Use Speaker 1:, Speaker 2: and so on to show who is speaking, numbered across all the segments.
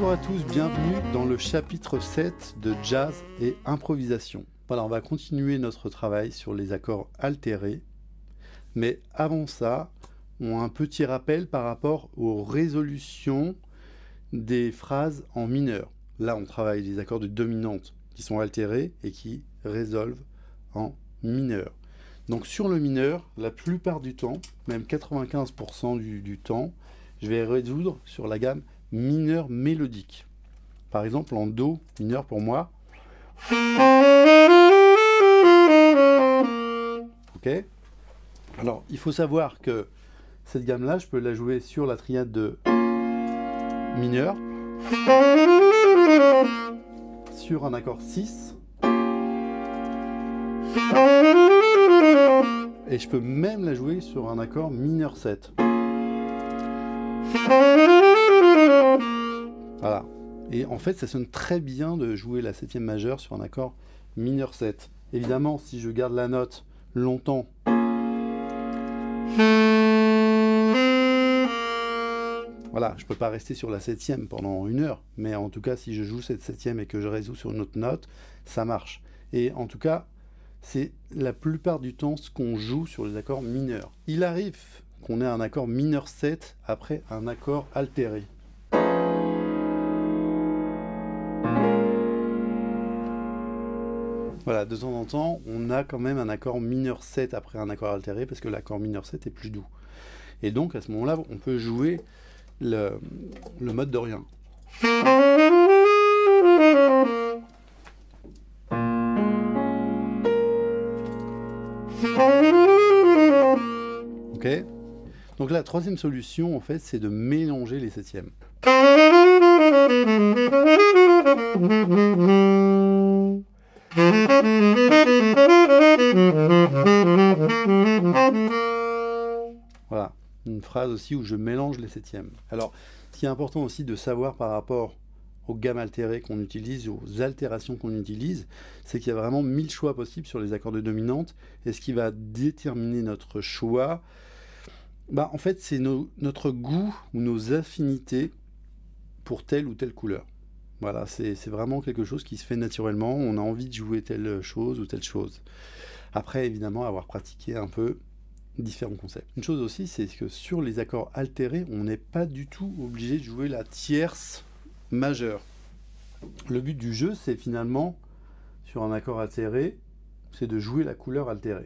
Speaker 1: Bonjour à tous, bienvenue dans le chapitre 7 de Jazz et Improvisation. Voilà, on va continuer notre travail sur les accords altérés. Mais avant ça, on a un petit rappel par rapport aux résolutions des phrases en mineur. Là, on travaille les accords de dominante qui sont altérés et qui résolvent en mineur. Donc sur le mineur, la plupart du temps, même 95% du temps, je vais résoudre sur la gamme mineur mélodique. Par exemple, en Do mineur pour moi. Ok. Alors, il faut savoir que cette gamme-là, je peux la jouer sur la triade de mineur, sur un accord 6, et je peux même la jouer sur un accord mineur 7. Voilà. Et en fait, ça sonne très bien de jouer la septième majeure sur un accord mineur 7. Évidemment, si je garde la note longtemps, voilà, je ne peux pas rester sur la septième pendant une heure, mais en tout cas, si je joue cette septième et que je résous sur une autre note, ça marche. Et en tout cas, c'est la plupart du temps ce qu'on joue sur les accords mineurs. Il arrive qu'on ait un accord mineur 7 après un accord altéré. Voilà, de temps en temps, on a quand même un accord mineur 7 après un accord altéré, parce que l'accord mineur 7 est plus doux. Et donc, à ce moment-là, on peut jouer le mode de rien. Ok? Donc la troisième solution, en fait, c'est de mélanger les septièmes. Voilà, une phrase aussi où je mélange les septièmes. Alors, ce qui est important aussi de savoir par rapport aux gammes altérées qu'on utilise, aux altérations qu'on utilise, c'est qu'il y a vraiment 1000 choix possibles sur les accords de dominante. Et ce qui va déterminer notre choix, en fait, c'est notre goût ou nos affinités pour telle ou telle couleur. Voilà, c'est vraiment quelque chose qui se fait naturellement. On a envie de jouer telle chose ou telle chose. Après, évidemment, avoir pratiqué un peu différents concepts. Une chose aussi, c'est que sur les accords altérés, on n'est pas du tout obligé de jouer la tierce majeure. Le but du jeu, c'est finalement, sur un accord altéré, c'est de jouer la couleur altérée.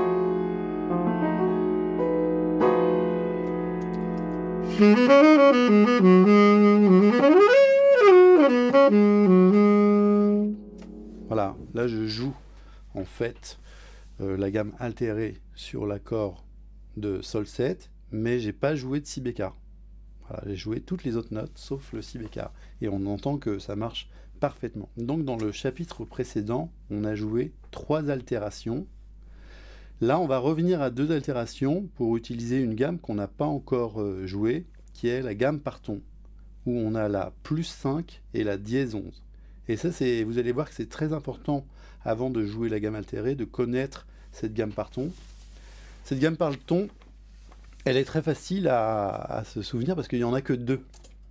Speaker 1: Voilà, là je joue en fait la gamme altérée sur l'accord de Sol 7, mais j'ai pas joué de Si bécard. Voilà, j'ai joué toutes les autres notes sauf le Si bécard. Et on entend que ça marche parfaitement. Donc dans le chapitre précédent, on a joué 3 altérations. Là, on va revenir à 2 altérations pour utiliser une gamme qu'on n'a pas encore jouée, qui est la gamme par ton, où on a la plus 5 et la dièse 11. Et ça, vous allez voir que c'est très important, avant de jouer la gamme altérée, de connaître cette gamme par ton. Cette gamme par ton, elle est très facile à se souvenir, parce qu'il n'y en a que 2.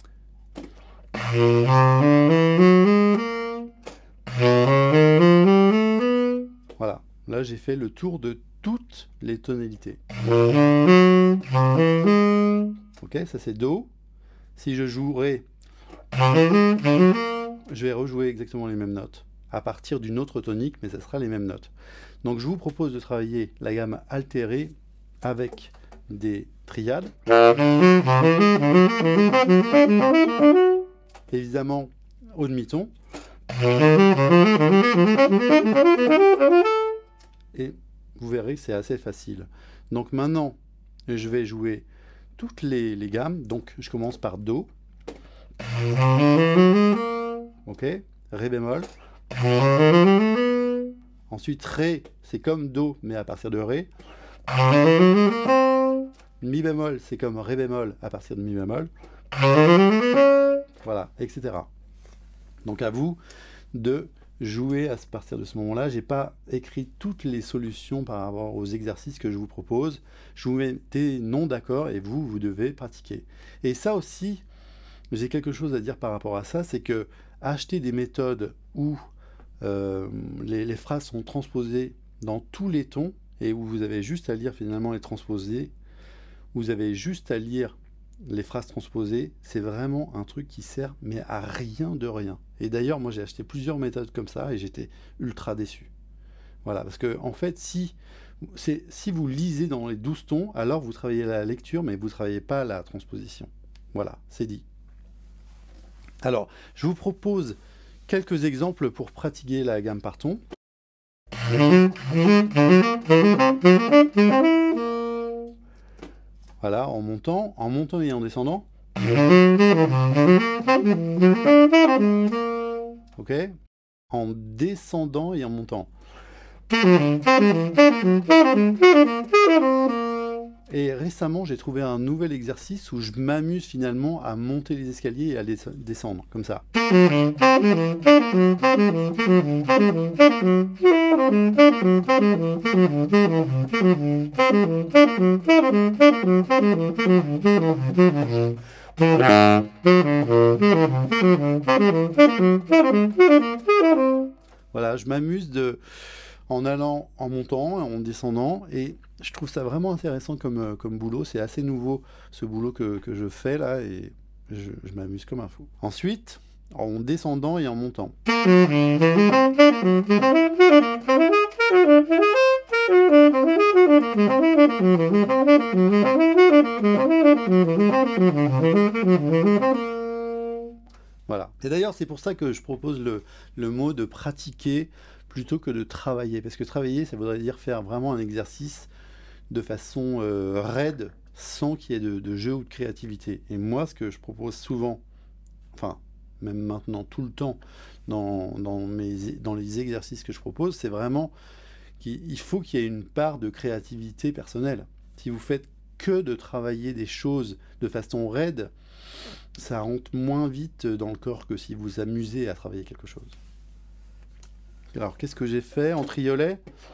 Speaker 1: Voilà, là j'ai fait le tour de toutes les tonalités. Ok, ça c'est Do. Si je jouerai, je vais rejouer exactement les mêmes notes à partir d'une autre tonique, mais ça sera les mêmes notes. Donc je vous propose de travailler la gamme altérée avec des triades. Évidemment au demi-ton. Et vous verrez que c'est assez facile. Donc maintenant, je vais jouer toutes les gammes. Donc je commence par Do. Ok, Ré bémol. Ensuite Ré, c'est comme Do, mais à partir de Ré. Mi bémol, c'est comme Ré bémol à partir de Mi bémol. Voilà, etc. Donc à vous de jouer à partir de ce moment-là. Je n'ai pas écrit toutes les solutions par rapport aux exercices que je vous propose. Je vous mets des noms d'accords et vous devez pratiquer. Et ça aussi, j'ai quelque chose à dire par rapport à ça, c'est que acheter des méthodes où les phrases sont transposées dans tous les tons et où vous avez juste à lire finalement les transposés, vous avez juste à lire les phrases transposées, c'est vraiment un truc qui sert mais à rien de rien. Et d'ailleurs, moi j'ai acheté plusieurs méthodes comme ça et j'étais ultra déçu. Voilà, parce que en fait, si vous lisez dans les 12 tons, alors vous travaillez la lecture, mais vous ne travaillez pas la transposition. Voilà, c'est dit. Alors, je vous propose quelques exemples pour pratiquer la gamme par ton. Voilà, en montant et en descendant. Ok? En descendant et en montant. Et récemment, j'ai trouvé un nouvel exercice où je m'amuse finalement à monter les escaliers et à les descendre, comme ça. Voilà, je m'amuse en allant, en montant, en descendant, et je trouve ça vraiment intéressant comme boulot. C'est assez nouveau ce boulot que je fais là, et je m'amuse comme un fou. Ensuite, en descendant et en montant. Voilà. Et d'ailleurs, c'est pour ça que je propose le mot de pratiquer plutôt que de travailler. Parce que travailler, ça voudrait dire faire vraiment un exercice de façon raide, sans qu'il y ait de jeu ou de créativité. Et moi, ce que je propose souvent, enfin, même maintenant, tout le temps, dans les exercices que je propose, c'est vraiment qu'il faut qu'il y ait une part de créativité personnelle. Si vous faites que de travailler des choses de façon raide, ça rentre moins vite dans le corps que si vous amusez à travailler quelque chose. Alors, qu'est-ce que j'ai fait en triolet?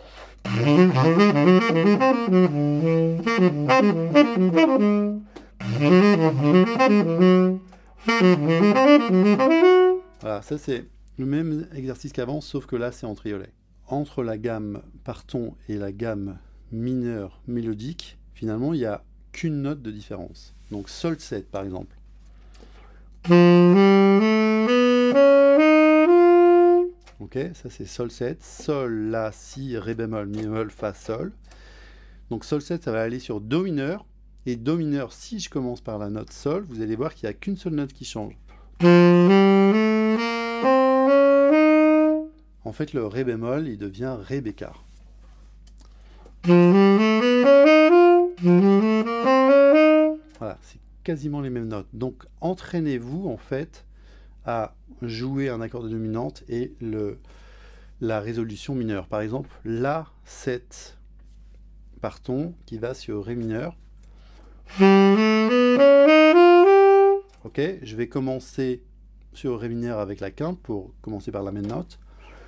Speaker 1: Voilà, ça c'est le même exercice qu'avant, sauf que là c'est en triolet. Entre la gamme par ton et la gamme mineure mélodique, finalement il n'y a qu'une note de différence. Donc Sol 7 par exemple. Ok, ça c'est Sol 7, Sol, La, Si, Ré bémol, Mi bémol, Fa, Sol. Donc Sol 7 ça va aller sur Do mineur, et Do mineur, si je commence par la note Sol, vous allez voir qu'il n'y a qu'une seule note qui change. En fait, le Ré bémol, il devient Ré bécard. Voilà, c'est quasiment les mêmes notes. Donc, entraînez-vous, en fait, à jouer un accord de dominante et la résolution mineure. Par exemple, La 7 par ton qui va sur Ré mineur. Ok, je vais commencer sur Ré mineur avec la quinte pour commencer par la même note.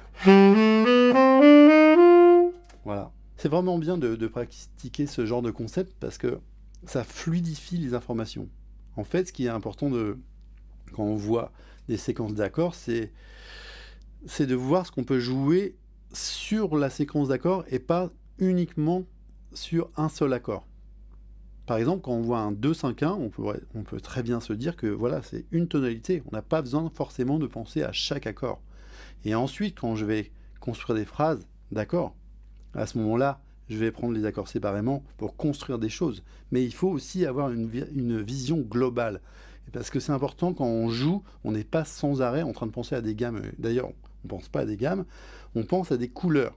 Speaker 1: Voilà. C'est vraiment bien de pratiquer ce genre de concept parce que ça fluidifie les informations. En fait, ce qui est important quand on voit des séquences d'accords, c'est de voir ce qu'on peut jouer sur la séquence d'accords et pas uniquement sur un seul accord. Par exemple, quand on voit un 2-5-1, on peut très bien se dire que voilà, c'est une tonalité. On n'a pas besoin forcément de penser à chaque accord. Et ensuite, quand je vais construire des phrases d'accords, à ce moment-là, je vais prendre les accords séparément pour construire des choses. Mais il faut aussi avoir une vision globale. Parce que c'est important, quand on joue, on n'est pas sans arrêt en train de penser à des gammes. D'ailleurs, on ne pense pas à des gammes, on pense à des couleurs.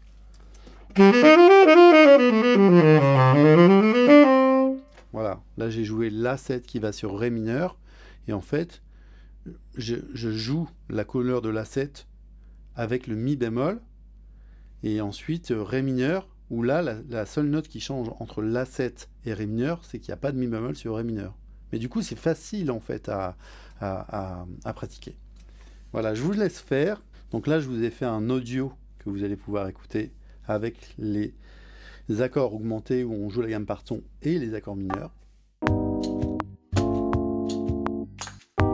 Speaker 1: Voilà, là j'ai joué La 7 qui va sur Ré mineur. Et en fait, je joue la couleur de La 7 avec le Mi bémol. Et ensuite, Ré mineur, où là, la seule note qui change entre La 7 et Ré mineur, c'est qu'il n'y a pas de Mi bémol sur Ré mineur. Mais du coup, c'est facile en fait à pratiquer. Voilà, je vous laisse faire. Donc là, je vous ai fait un audio que vous allez pouvoir écouter avec les accords augmentés où on joue la gamme par ton et les accords mineurs.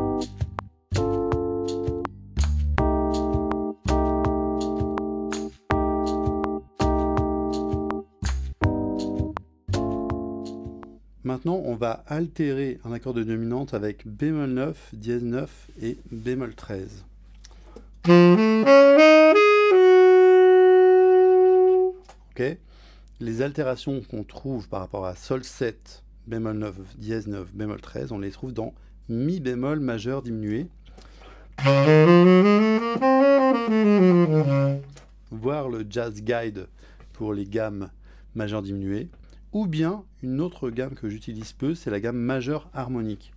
Speaker 1: maintenant, on va altérer un accord de dominante avec bémol 9, dièse 9 et bémol 13. Ok. Les altérations qu'on trouve par rapport à sol 7, bémol 9, dièse 9, bémol 13, on les trouve dans mi bémol majeur diminué. Voir le Jazz Guide pour les gammes majeures diminuées. Ou bien, une autre gamme que j'utilise peu, c'est la gamme majeure harmonique.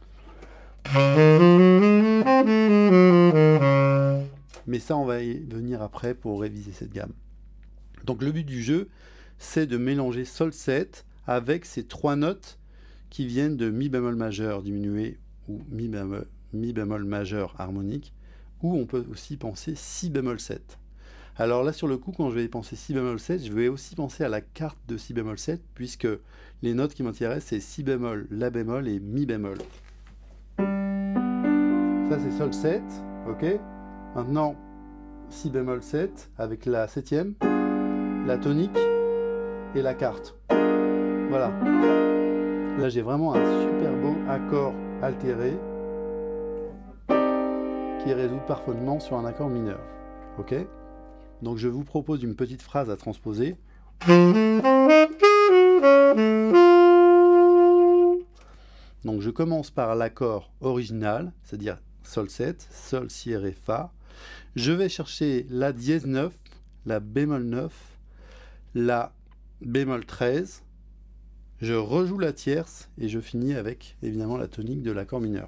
Speaker 1: Mais ça, on va y venir après pour réviser cette gamme. Donc le but du jeu, c'est de mélanger sol 7 avec ces trois notes qui viennent de mi bémol majeur diminué ou mi bémol majeur harmonique, ou on peut aussi penser si bémol 7. Alors là, sur le coup, quand je vais penser si bémol 7, je vais aussi penser à la carte de si bémol 7, puisque les notes qui m'intéressent, c'est si bémol, la bémol et mi bémol. Ça, c'est sol 7, ok. Maintenant, si bémol 7 avec la septième, la tonique et la carte. Voilà. Là, j'ai vraiment un super beau accord altéré qui résout parfaitement sur un accord mineur. Ok. Donc je vous propose une petite phrase à transposer. Donc je commence par l'accord original, c'est-à-dire sol 7, sol, si, ré, fa. Je vais chercher la dièse 9, la bémol 9, la bémol 13. Je rejoue la tierce et je finis avec évidemment la tonique de l'accord mineur.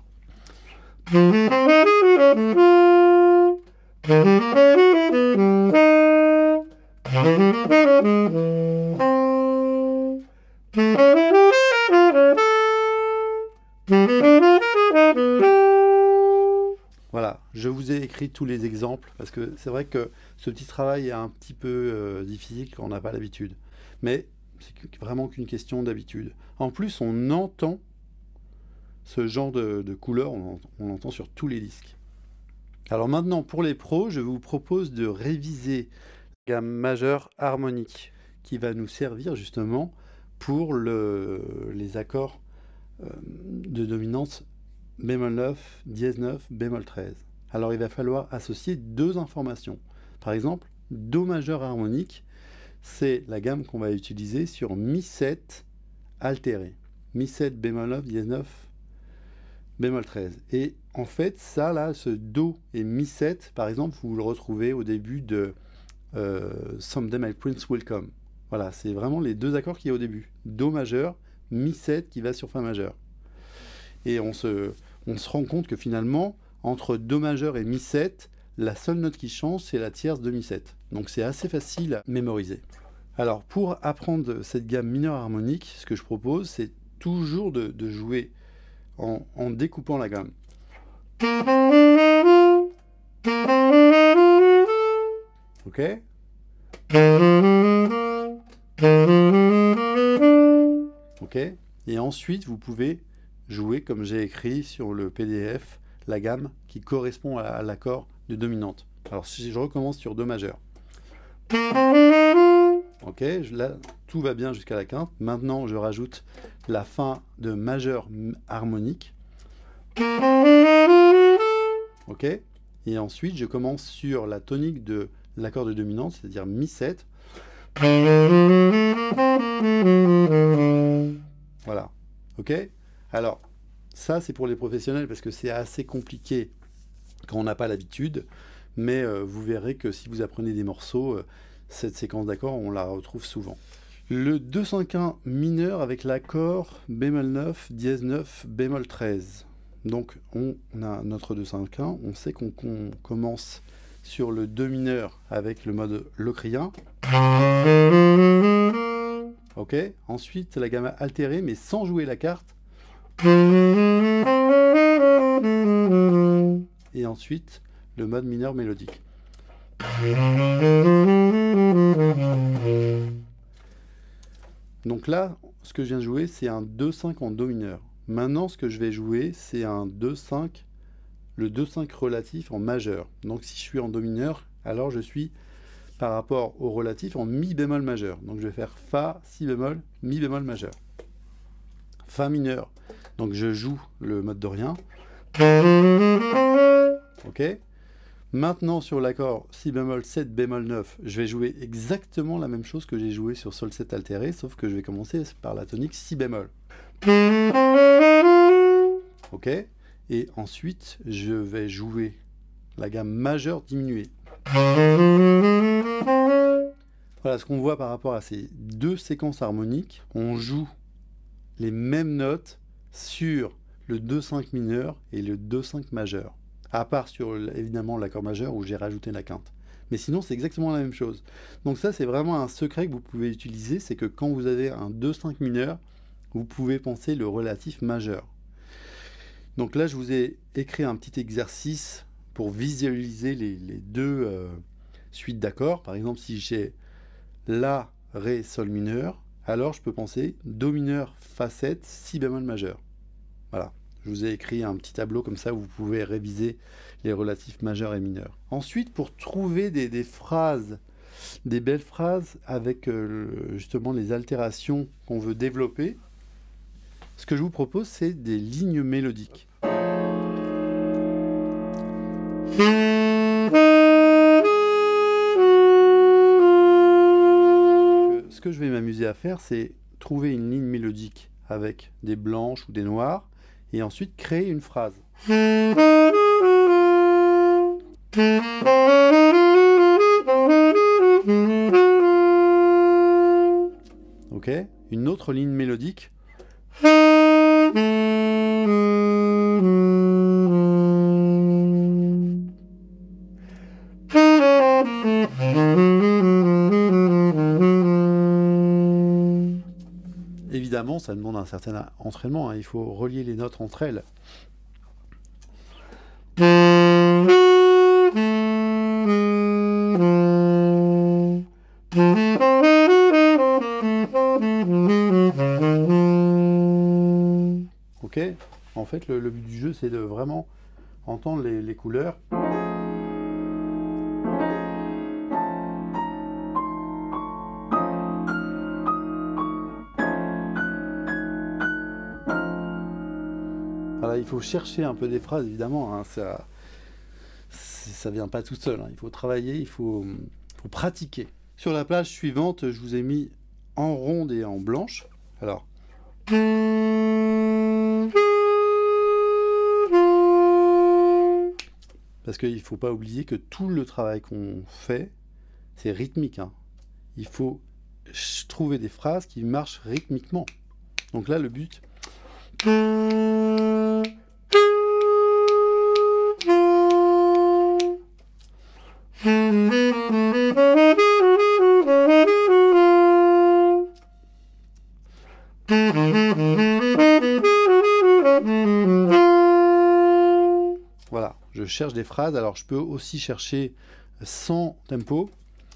Speaker 1: Voilà, je vous ai écrit tous les exemples parce que c'est vrai que ce petit travail est un petit peu difficile quand on n'a pas l'habitude. Mais c'est vraiment qu'une question d'habitude. En plus, on entend ce genre de couleurs, on l'entend sur tous les disques. Alors maintenant, pour les pros, je vous propose de réviser la gamme majeure harmonique qui va nous servir justement pour les accords de dominante bémol 9, dièse 9, bémol 13. Alors il va falloir associer deux informations. Par exemple, do majeur harmonique, c'est la gamme qu'on va utiliser sur mi 7 altéré. Mi 7, bémol 9, dièse 9, bémol 13. Et en fait, ça là, ce do et mi 7, par exemple, vous le retrouvez au début de Someday My Prince Will Come. Voilà, c'est vraiment les deux accords qu'il y a au début. Do majeur, mi 7 qui va sur fa majeur. Et on se rend compte que finalement, entre do majeur et mi 7, la seule note qui change, c'est la tierce de mi 7. Donc c'est assez facile à mémoriser. Alors pour apprendre cette gamme mineure harmonique, ce que je propose, c'est toujours de jouer en découpant la gamme. Ok. Ok. Et ensuite, vous pouvez jouer, comme j'ai écrit sur le PDF, la gamme qui correspond à l'accord de dominante. Alors si je recommence sur do majeur. Ok, là tout va bien jusqu'à la quinte. Maintenant je rajoute la fin de majeur harmonique. Ok, et ensuite je commence sur la tonique de l'accord de dominante, c'est-à-dire mi 7. Voilà, ok. Alors ça c'est pour les professionnels parce que c'est assez compliqué quand on n'a pas l'habitude, mais vous verrez que si vous apprenez des morceaux, cette séquence d'accords, on la retrouve souvent. Le 2-5-1 mineur avec l'accord bémol 9, dièse 9, bémol 13. Donc on a notre 2-5-1, on sait qu'on commence sur le 2 mineur avec le mode locrien. Ok, ensuite la gamme altérée mais sans jouer la carte. Et ensuite le mode mineur mélodique. Donc là, ce que je viens de jouer, c'est un 2-5 en do mineur. Maintenant, ce que je vais jouer, c'est un 2-5, le 2-5 relatif en majeur. Donc si je suis en do mineur, alors je suis par rapport au relatif en mi bémol majeur. Donc je vais faire fa, si bémol, mi bémol majeur. Fa mineur. Donc je joue le mode dorien. Ok. Maintenant sur l'accord si bémol 7 bémol 9, je vais jouer exactement la même chose que j'ai joué sur sol 7 altéré, sauf que je vais commencer par la tonique si bémol. Ok. Et ensuite je vais jouer la gamme majeure diminuée. Voilà ce qu'on voit par rapport à ces deux séquences harmoniques. On joue les mêmes notes sur le 2-5 mineur et le 2-5 majeur. À part sur évidemment l'accord majeur où j'ai rajouté la quinte. Mais sinon c'est exactement la même chose. Donc ça c'est vraiment un secret que vous pouvez utiliser, c'est que quand vous avez un 2-5 mineur, vous pouvez penser le relatif majeur. Donc là je vous ai écrit un petit exercice pour visualiser les deux suites d'accords. Par exemple si j'ai La, Ré, Sol mineur, alors je peux penser Do mineur, Fa 7, Si bémol majeur. Voilà, je vous ai écrit un petit tableau comme ça où vous pouvez réviser les relatifs majeurs et mineurs. Ensuite, pour trouver des phrases, des belles phrases avec justement les altérations qu'on veut développer, ce que je vous propose, c'est des lignes mélodiques. Ce que je vais m'amuser à faire, c'est trouver une ligne mélodique avec des blanches ou des noires, et ensuite créer une phrase. Ok, une autre ligne mélodique. Évidemment, ça demande un certain entraînement, hein. Il faut relier les notes entre elles. Ok, en fait, le but du jeu, c'est de vraiment entendre les couleurs. Voilà, il faut chercher un peu des phrases, évidemment, hein, ça vient pas tout seul, hein. Il faut travailler, il faut pratiquer. Sur la plage suivante, je vous ai mis en ronde et en blanche. Alors. Parce qu'il ne faut pas oublier que tout le travail qu'on fait, c'est rythmique, hein. Il faut trouver des phrases qui marchent rythmiquement. Donc là, le but... Voilà, je cherche des phrases. Alors je peux aussi chercher sans tempo.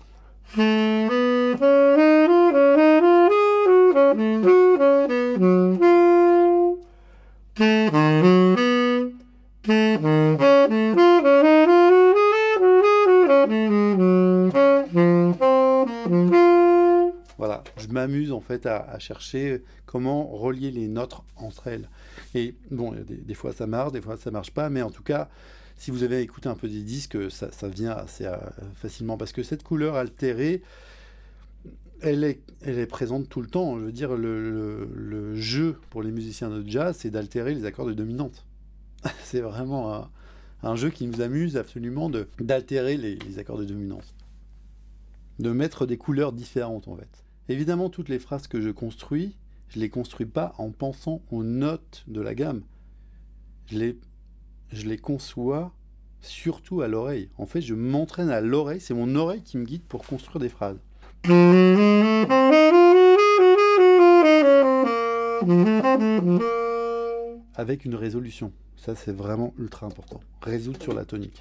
Speaker 1: Voilà, je m'amuse en fait à chercher comment relier les notes entre elles. Et bon, des fois ça marche, des fois ça marche pas, mais en tout cas, si vous avez écouté un peu des disques, ça vient assez facilement, parce que cette couleur altérée, elle est présente tout le temps. Je veux dire, le jeu pour les musiciens de jazz, c'est d'altérer les accords de dominante. C'est vraiment un jeu qui nous amuse absolument d'altérer les accords de dominante. De mettre des couleurs différentes en fait. Évidemment, toutes les phrases que je construis, je les construis pas en pensant aux notes de la gamme. Je les conçois surtout à l'oreille. En fait, je m'entraîne à l'oreille, c'est mon oreille qui me guide pour construire des phrases. Avec une résolution. Ça, c'est vraiment ultra important. Résoudre sur la tonique.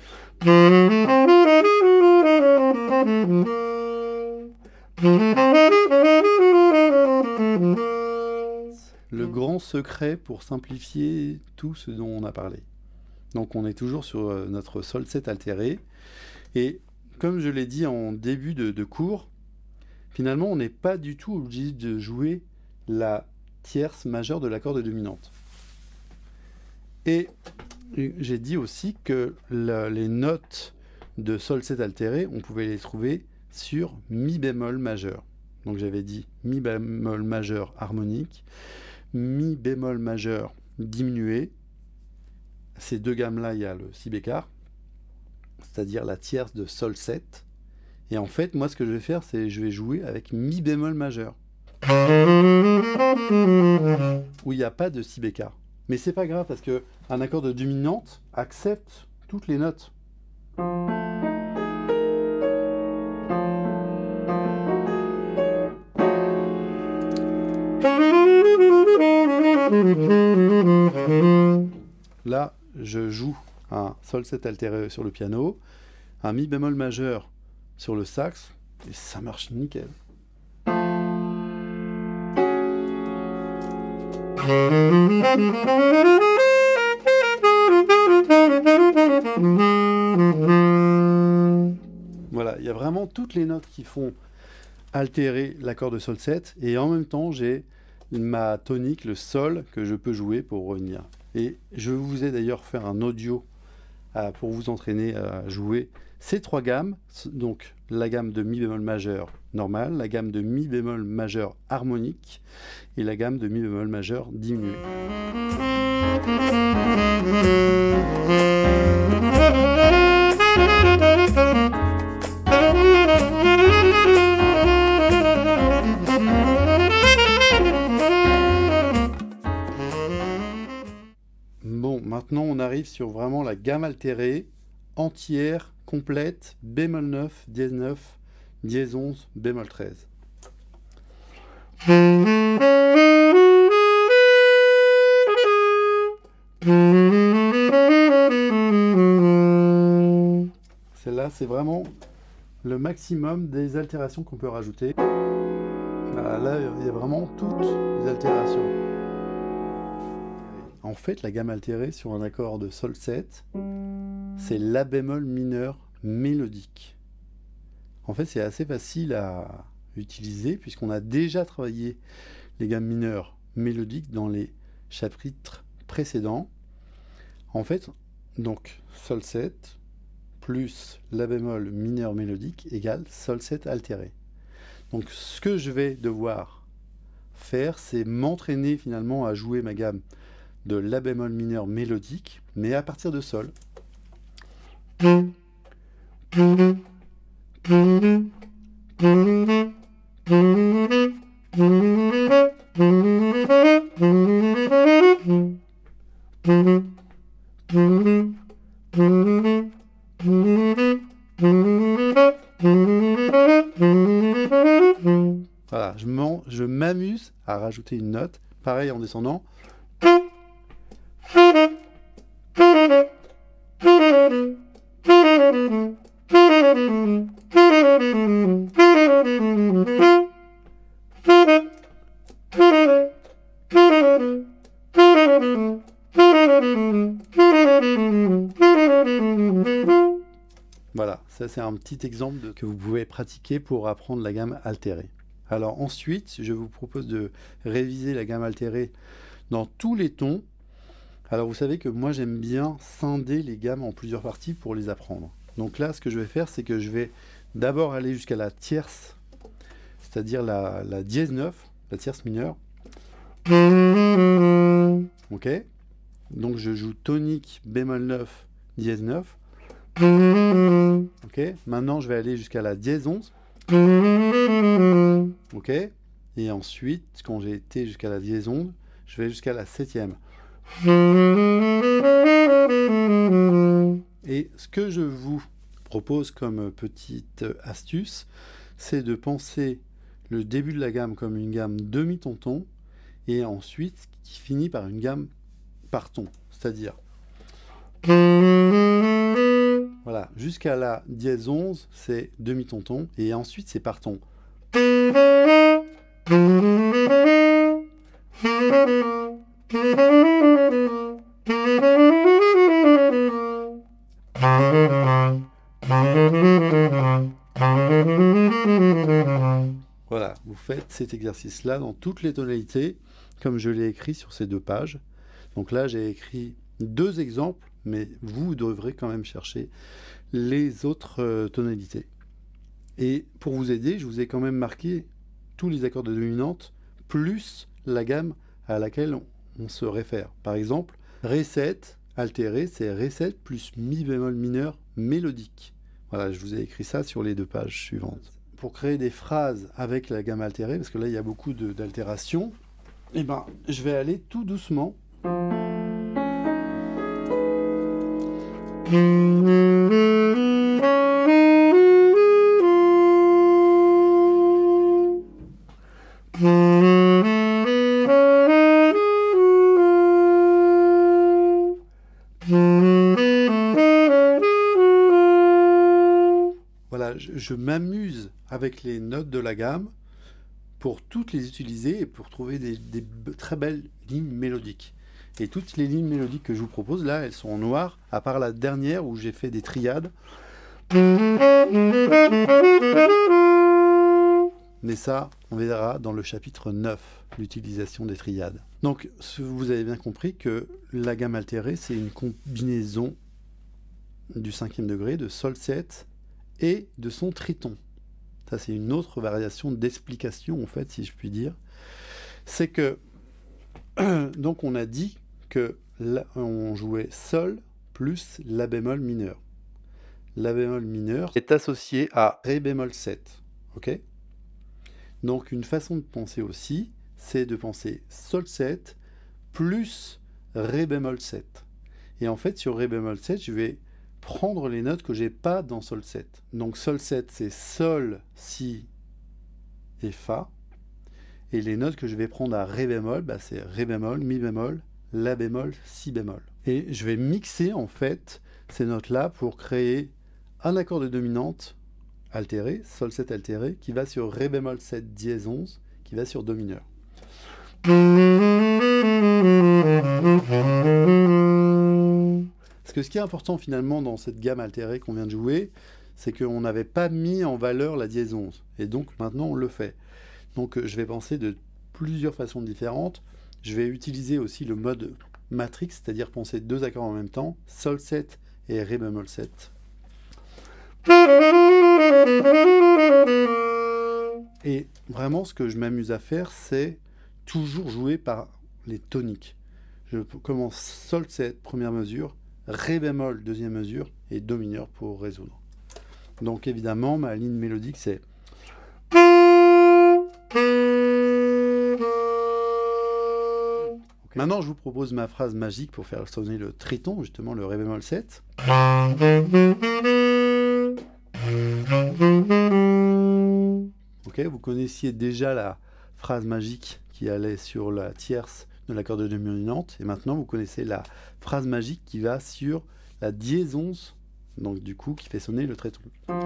Speaker 1: Le grand secret pour simplifier tout ce dont on a parlé. Donc on est toujours sur notre sol 7 altéré. Et comme je l'ai dit en début de cours, finalement on n'est pas du tout obligé de jouer la tierce majeure de l'accord de dominante. Et j'ai dit aussi que les notes de sol 7 altéré, on pouvait les trouver sur mi bémol majeur. Donc j'avais dit mi bémol majeur harmonique, mi bémol majeur diminué. Ces deux gammes-là, il y a le si bécard, c'est-à-dire la tierce de sol 7. Et en fait, moi, ce que je vais faire, c'est je vais jouer avec mi bémol majeur, où il n'y a pas de si bécard. Mais c'est pas grave, parce qu'un accord de dominante accepte toutes les notes. Là, je joue un sol 7 altéré sur le piano, un mi bémol majeur sur le sax, et ça marche nickel. Voilà, il y a vraiment toutes les notes qui font altérer l'accord de sol 7, et en même temps j'ai ma tonique, le sol, que je peux jouer pour revenir. Et je vous ai d'ailleurs fait un audio pour vous entraîner à jouer ces trois gammes, donc la gamme de mi bémol majeur normale, la gamme de mi bémol majeur harmonique et la gamme de mi bémol majeur diminué. Bon, maintenant on arrive sur vraiment la gamme altérée, entière, complète, bémol 9, dièse 9, dièse 11, bémol 13. Celle-là, c'est vraiment le maximum des altérations qu'on peut rajouter. Voilà, là, il y a vraiment toutes les altérations. En fait, la gamme altérée sur un accord de sol 7, c'est la bémol mineur mélodique. En fait, c'est assez facile à utiliser puisqu'on a déjà travaillé les gammes mineures mélodiques dans les chapitres précédents. En fait, donc sol 7 plus la bémol mineur mélodique égale sol 7 altéré. Donc ce que je vais devoir faire, c'est m'entraîner finalement à jouer ma gamme de la bémol mineur mélodique, mais à partir de sol. Voilà, je m'amuse à rajouter une note, pareil en descendant. Voilà, ça c'est un petit exemple que vous pouvez pratiquer pour apprendre la gamme altérée. Alors ensuite, je vous propose de réviser la gamme altérée dans tous les tons. Alors vous savez que moi j'aime bien scinder les gammes en plusieurs parties pour les apprendre. Donc là, ce que je vais faire, c'est que je vais d'abord aller jusqu'à la tierce, c'est-à-dire la dièse 9, la tierce mineure. Ok. Donc je joue tonique, bémol 9, dièse 9. Ok. Maintenant je vais aller jusqu'à la dièse 11. Ok. Et ensuite, quand j'ai été jusqu'à la dièse 11, je vais jusqu'à la 7e. Et ce que je vous propose comme petite astuce, c'est de penser le début de la gamme comme une gamme demi-ton-ton et ensuite qui finit par une gamme par ton, c'est-à-dire voilà, jusqu'à la dièse 11, c'est demi-ton-ton et ensuite c'est par ton. Voilà, vous faites cet exercice-là dans toutes les tonalités comme je l'ai écrit sur ces 2 pages. Donc là, j'ai écrit 2 exemples, mais vous devrez quand même chercher les autres tonalités. Et pour vous aider, je vous ai quand même marqué tous les accords de dominante, plus la gamme à laquelle on se réfère. Par exemple, Ré7 altéré, c'est Ré7 plus Mi bémol mineur mélodique. Voilà, je vous ai écrit ça sur les 2 pages suivantes. Pour créer des phrases avec la gamme altérée, parce que là il y a beaucoup d'altérations, eh ben, je vais aller tout doucement. Voilà, je m'amuse avec les notes de la gamme pour toutes les utiliser et pour trouver des très belles lignes mélodiques. Et toutes les lignes mélodiques que je vous propose, là, elles sont en noir, à part la dernière où j'ai fait des triades. Mais ça, on verra dans le chapitre 9, l'utilisation des triades. Donc, vous avez bien compris que la gamme altérée, c'est une combinaison du 5e degré, de Sol 7 et de son triton. Ça, c'est une autre variation d'explication, en fait, si je puis dire. C'est que, donc on a dit que là, on jouait Sol plus La bémol mineur. La bémol mineur est associé à Ré bémol 7. Ok ? Donc une façon de penser aussi, c'est de penser Sol 7 plus Ré bémol 7. Et en fait, sur Ré bémol 7, je vais prendre les notes que j'ai pas dans Sol 7. Donc Sol 7, c'est Sol, Si et Fa. Et les notes que je vais prendre à Ré bémol, bah, c'est Ré bémol, Mi bémol, La bémol, Si bémol. Et je vais mixer en fait ces notes-là pour créer un accord de dominante altéré, Sol 7 altéré, qui va sur Ré bémol 7 dièse 11, qui va sur Do mineur. Parce que ce qui est important finalement dans cette gamme altérée qu'on vient de jouer, c'est qu'on n'avait pas mis en valeur la dièse 11. Et donc maintenant on le fait. Donc je vais penser de plusieurs façons différentes. Je vais utiliser aussi le mode matrix, c'est-à-dire penser 2 accords en même temps, Sol 7 et Ré bémol 7. Et vraiment ce que je m'amuse à faire, c'est toujours jouer par les toniques. Je commence Sol 7, première mesure, Ré bémol, deuxième mesure, et Do mineur pour résoudre. Donc évidemment, ma ligne mélodique, c'est... Okay. Maintenant, je vous propose ma phrase magique pour faire sonner le triton, justement le Ré bémol 7. Ok, vous connaissiez déjà la phrase magique qui allait sur la tierce de l'accord de dominante, et maintenant vous connaissez la phrase magique qui va sur la dièse 11, donc du coup qui fait sonner le triton.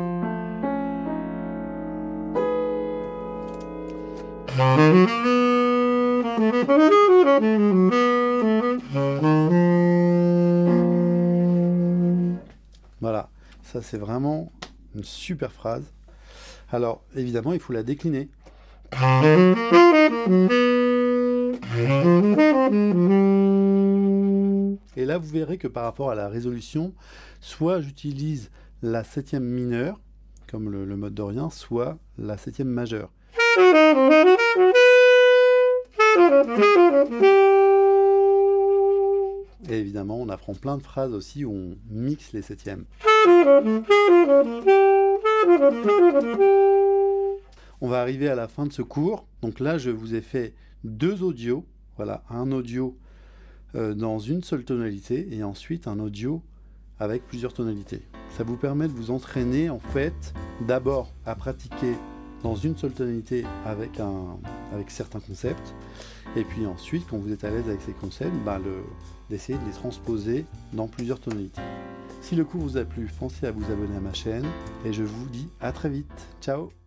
Speaker 1: Voilà, ça c'est vraiment une super phrase. Alors évidemment il faut la décliner. Et là vous verrez que par rapport à la résolution, soit j'utilise la 7e mineure comme le mode dorien, soit la 7e majeure. Et évidemment, on apprend plein de phrases aussi où on mixe les 7e. On va arriver à la fin de ce cours. Donc là, je vous ai fait 2 audios. Voilà, un audio dans une seule tonalité et ensuite un audio avec plusieurs tonalités. Ça vous permet de vous entraîner en fait d'abord à pratiquer dans une seule tonalité avec certains concepts, et puis ensuite quand vous êtes à l'aise avec ces concepts, d'essayer de les transposer dans plusieurs tonalités. Si le cours vous a plu, pensez à vous abonner à ma chaîne et je vous dis à très vite. Ciao!